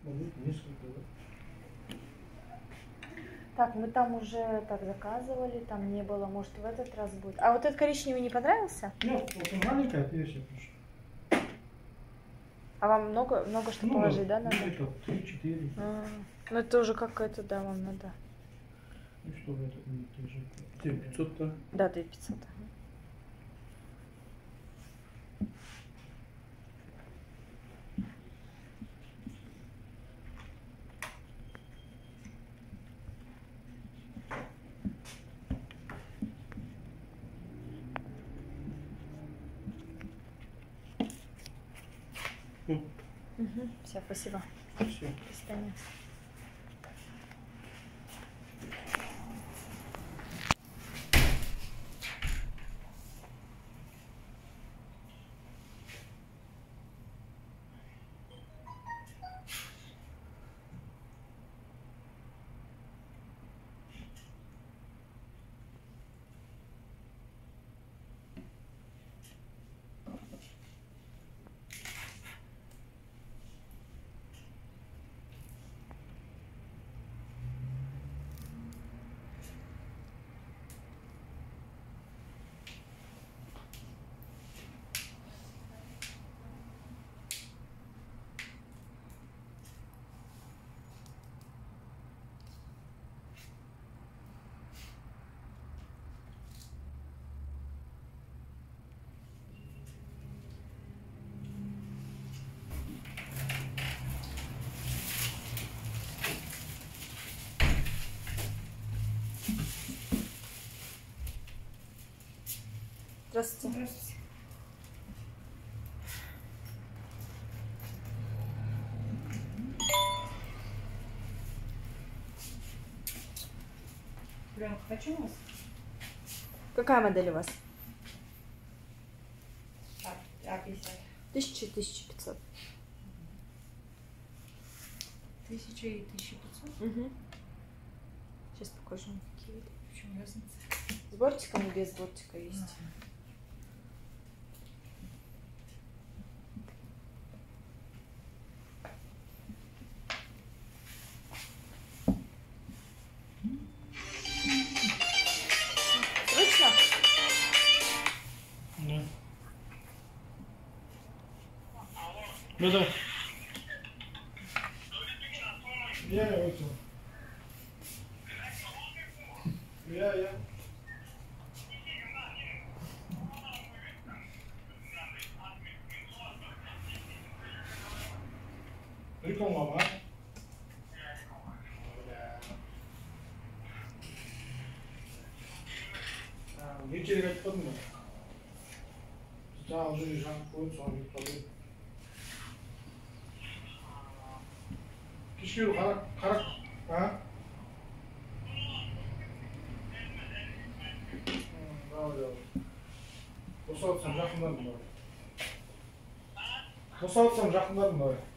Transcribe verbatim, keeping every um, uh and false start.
Будет несколько, да? Так, мы там уже так заказывали, там не было, может в этот раз будет. А вот этот коричневый не понравился? Нет, вот маленькая версия просто. А вам много, много что Много, положить, да, надо? где-то три-четыре. А, ну это уже как это, да, вам надо. Ну что в этот будет тоже? Где пятьсот-то? Да, ты пятьсот. Угу. Все, спасибо. Все. До свидания. Здравствуйте. Здравствуйте. Пленка почем у вас? Какая модель у вас? А пятьдесят. Тысяча, тысяча пятьсот. Тысяча и тысяча пятьсот. Угу. Сейчас покажу, какие. В чем разница? С бортиком и без бортика есть. Срочно? Да. Ну да. Я это. Я, я. Реклама, а? Вечером как подумал. Да, уже лежал, входит, с вами подумал. Кишкиру, харак, харак, а? Да, да. Босатсам, жақындарым бар. Босатсам, жақындарым бар.